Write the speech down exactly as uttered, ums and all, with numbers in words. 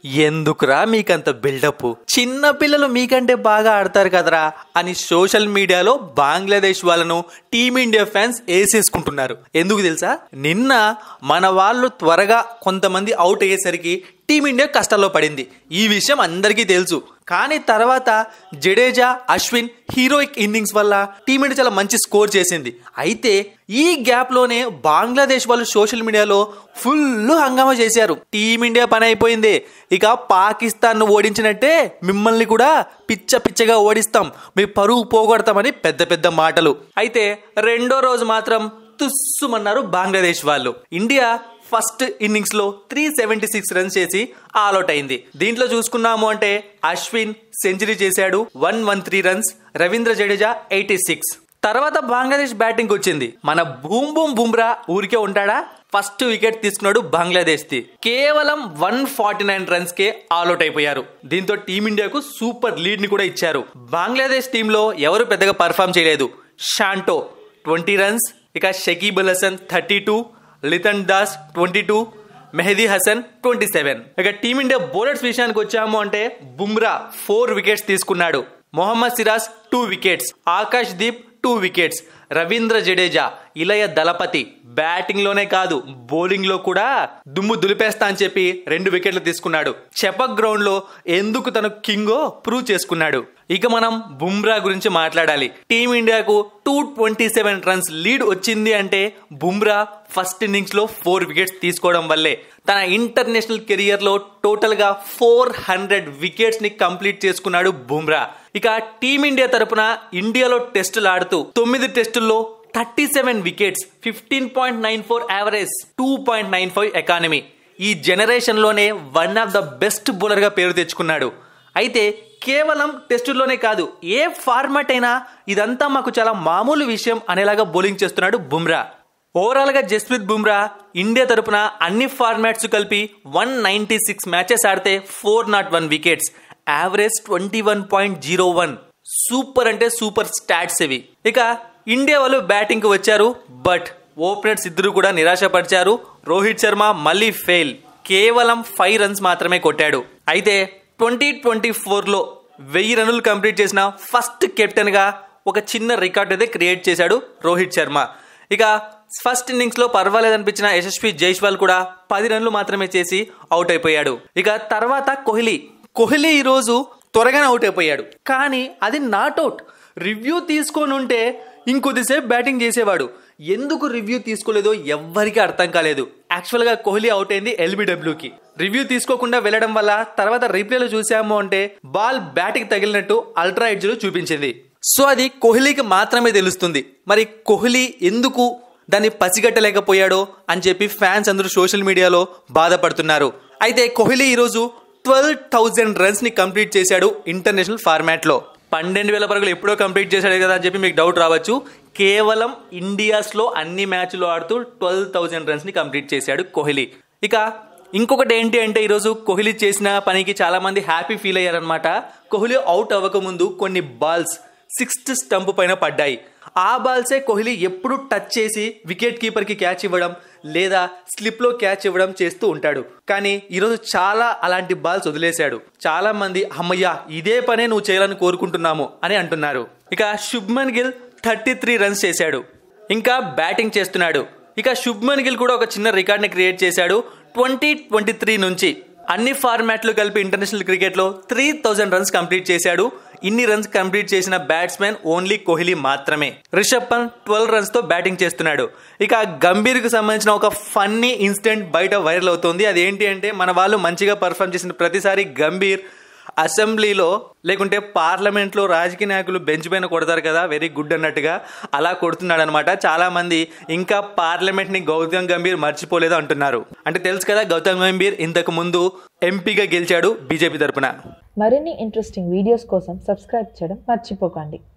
ఎందుకురా మీకంత బిల్డప్, చిన్న పిల్లలు మీకంటే బాగా ఆడతారు కదరా అని సోషల్ మీడియాలో బంగ్లాదేశ్ వాళ్ళను టీమిండియా ఫ్యాన్స్ వేసేసుకుంటున్నారు. ఎందుకు తెలుసా, నిన్న మన వాళ్ళు త్వరగా కొంతమంది అవుట్ అయ్యేసరికి టీమిండియా కష్టాల్లో పడింది. ఈ విషయం అందరికీ తెలుసు. కానీ తర్వాత జడేజా, అశ్విన్ హీరోయిక్ ఇన్నింగ్స్ వల్ల టీమిండియా చాలా మంచి స్కోర్ చేసింది. అయితే ఈ గ్యాప్ లోనే బంగ్లాదేశ్ వాళ్ళు సోషల్ మీడియాలో ఫుల్ హంగామా చేశారు. టీమిండియా పని అయిపోయింది, ఇక పాకిస్తాన్ ను ఓడించినట్టే మిమ్మల్ని కూడా పిచ్చ పిచ్చగా ఓడిస్తాం, మీ పరువు పోగొడతామని పెద్ద పెద్ద మాటలు. అయితే రెండో రోజు మాత్రం తుస్సుమన్నారు బంగ్లాదేశ్ వాళ్ళు. ఇండియా ఫస్ట్ ఇన్నింగ్స్ లో త్రీ సెవెంటీ సిక్స్ రన్స్ చేసి ఆల్అౌట్ అయింది. దీంట్లో చూసుకున్నాము అంటే అశ్విన్ సెంచరీ చేశాడు, one one three runs, Ravindra Jadeja eighty six. తర్వాత బంగ్లాదేశ్ బ్యాటింగ్ వచ్చింది. మన బూమ్ బూమ్ బుమ్రా ఊరికే ఉంటాడా, ఫస్ట్ వికెట్ తీసుకున్నాడు బంగ్లాదేశ్ ది. కేవలం వన్ ఫార్టీ నైన్ రన్స్ కే ఆల్అౌట్ అయిపోయారు. దీంతో టీమిండియాకు సూపర్ లీడ్ ని కూడా ఇచ్చారు. బంగ్లాదేశ్ టీంలో ఎవరు పెద్దగా పర్ఫామ్ చేయలేదు. షాంటో ట్వంటీ రన్స్, ఇక Shakib Al Hasan thirty two, Litton Das twenty two, Mehidy Hasan twenty seven. ఇక టీమిండియా బౌలర్స్ విషయానికి వచ్చాము అంటే బుమ్రా ఫోర్ వికెట్స్ తీసుకున్నాడు, Mohammed Siraj two wickets, Akash Deep two wickets, Ravindra Jadeja Ilaya Thalapathy batting లోనే కాదు బౌలింగ్ లో కూడా దుమ్ము దులిపేస్తా అని చెప్పి రెండు వికెట్లు తీసుకున్నాడు. చెపక్ గ్రౌండ్ లో ఎందుకు తను కింగో ప్రూవ్ చేసుకున్నాడు. ఇక మనం బుమ్రా గురించి మాట్లాడాలి. టీమిండియాకు two twenty seven runs lead వచ్చింది అంటే బుమ్రా ఫస్ట్ ఇన్నింగ్స్ లో ఫోర్ వికెట్స్ తీసుకోవడం వల్లే. తన ఇంటర్నేషనల్ కెరియర్ లో టోటల్ గా ఫోర్ హండ్రెడ్ వికెట్స్ ని కంప్లీట్ చేసుకున్నాడు బుమ్రా. ఇక టీమిండియా తరపున ఇండియాలో టెస్టులు ఆడుతూ తొమ్మిది టెస్టుల్లో thirty seven wickets, fifteen point nine four average, two point nine five economy. ఈ జనరేషన్ లోనే one of the best bowler గా పేరు తెచ్చుకున్నాడు. అయితే కేవలం టెస్టుల్లోనే కాదు, ఏ ఫార్మాట్ అయినా ఇదంతా మాకు చాలా మామూలు విషయం అనేలాగా బౌలింగ్ చేస్తున్నాడు బుమ్రా. ఓవరాల్ గా జస్ప్రీత్ బుమ్రా ఇండియా తరపున అన్ని ఫార్మాట్స్ కలిపి వన్ నైన్టీ సిక్స్ మ్యాచెస్ ఆడితే four not one wickets, average twenty one point zero one. Super అంటే సూపర్ స్టాట్స్ ఇవి. ఇక ఇండియా వాళ్ళు బ్యాటింగ్ కు వచ్చారు, బట్ ఓపెనర్స్ ఇద్దరు కూడా నిరాశపరిచారు. రోహిత్ శర్మ మళ్ళీ ఫెయిల్, కేవలం ఫైవ్ రన్స్ మాత్రమే కొట్టాడు. అయితే ట్వంటీ ట్వంటీ ఫోర్ లో వెయ్యి రన్నులు కంప్లీట్ చేసిన ఫస్ట్ కెప్టెన్ గా ఒక చిన్న రికార్డ్ అయితే క్రియేట్ చేశాడు రోహిత్ శర్మ. ఇక ఫస్ట్ ఇన్నింగ్స్ లో పర్వాలేదనిపించిన యశస్వి జైస్వాల్ కూడా పది రన్లు మాత్రమే చేసి అవుట్ అయిపోయాడు. ఇక తర్వాత కోహ్లీ కోహ్లీ ఈ రోజు త్వరగానే అవుట్ అయిపోయాడు. కానీ అది నాట్అవుట్. రివ్యూ తీసుకొని ఉంటే ఇంకొద్దిసేపు బ్యాటింగ్ చేసేవాడు. ఎందుకు రివ్యూ తీసుకోలేదో ఎవ్వరికి అర్థం కాలేదు. యాక్చువల్ గా కోహ్లీ అవుట్ అయింది ఎల్బిడబ్ల్యూకి. రివ్యూ తీసుకోకుండా వెళ్లడం వల్ల తర్వాత రిప్లేలో చూసాము అంటే బాల్ బ్యాట్ కి తగిలినట్టు అల్ట్రా ఎడ్జ్ లో చూపించింది. సో అది కోహ్లీకి మాత్రమే తెలుస్తుంది. మరి కోహ్లీ ఎందుకు దాన్ని పసిగట్టలేకపోయాడో అని చెప్పి ఫ్యాన్స్ అందరూ సోషల్ మీడియాలో బాధపడుతున్నారు. అయితే కోహ్లీ ఈరోజు ట్వెల్వ్ థౌజండ్ రన్స్ ని కంప్లీట్ చేశాడు ఇంటర్నేషనల్ ఫార్మాట్ లో. పన్నెండు వేల పరుగులు ఎప్పుడో కంప్లీట్ చేశాడు కదా అని చెప్పి మీకు డౌట్ రావచ్చు. కేవలం ఇండియాస్ లో అన్ని మ్యాచ్లు ఆడుతూ ట్వెల్వ్ థౌజండ్ రన్స్ ని కంప్లీట్ చేశాడు కోహ్లీ. ఇక ఇంకొకటి ఏంటి అంటే ఈరోజు కోహ్లీ చేసిన పనికి చాలా మంది హ్యాపీ ఫీల్ అయ్యారనమాట. కోహ్లీ అవుట్ అవ్వక ముందు కొన్ని బాల్స్ సిక్స్త్ స్టంప్ పైన పడ్డాయి. ఆ బాల్సే కోహ్లీ ఎప్పుడు టచ్ చేసి వికెట్ కీపర్ కి క్యాచ్ ఇవ్వడం లేదా స్లిప్ లో క్యాచ్ ఇవ్వడం చేస్తూ ఉంటాడు. కానీ ఈరోజు చాలా అలాంటి బాల్స్ వదిలేశాడు. చాలా మంది అమ్మయ్యా ఇదే పనే నువ్వు చేయాలని కోరుకుంటున్నాము అని అంటున్నారు. ఇక Shubman Gill thirty three runs చేశాడు, ఇంకా బ్యాటింగ్ చేస్తున్నాడు. ఇక శుభ్మన్ గిల్ కూడా ఒక చిన్న రికార్డ్ ని క్రియేట్ చేశాడు. ట్వంటీ ట్వంటీ త్రీ నుంచి అన్ని ఫార్మాట్లు కలిపి ఇంటర్నేషనల్ క్రికెట్ లో త్రీ థౌజండ్ రన్స్ కంప్లీట్ చేశాడు. ఇన్ని రన్స్ కంప్లీట్ చేసిన బ్యాట్స్మెన్ ఓన్లీ కోహ్లీ మాత్రమే. రిషబ్ పంత్ ట్వెల్వ్ రన్స్ తో బ్యాటింగ్ చేస్తున్నాడు. ఇక గంభీర్ కు సంబంధించిన ఒక ఫన్నీ ఇన్సిడెంట్ బయట వైరల్ అవుతుంది. అదేంటి అంటే మన వాళ్ళు మంచిగా పర్ఫామ్ చేసిన ప్రతిసారి గంభీర్ అసెంబ్లీలో లేకుంటే పార్లమెంట్ లో రాజకీయ నాయకులు బెంచ్ పైన కొడతారు కదా, వెరీ గుడ్ అన్నట్టుగా అలా కొడుతున్నాడు అనమాట. చాలా మంది ఇంకా పార్లమెంట్ ని గౌతమ్ గంభీర్ మర్చిపోలేదు అంటున్నారు. అంటే తెలుసు కదా గౌతమ్ గంభీర్ ఇంతకు ముందు ఎంపీగా గెలిచాడు బీజేపీ తరపున. మరిన్ని ఇంట్రెస్టింగ్ వీడియోస్ కోసం సబ్స్క్రైబ్ చేయడం మర్చిపోకండి.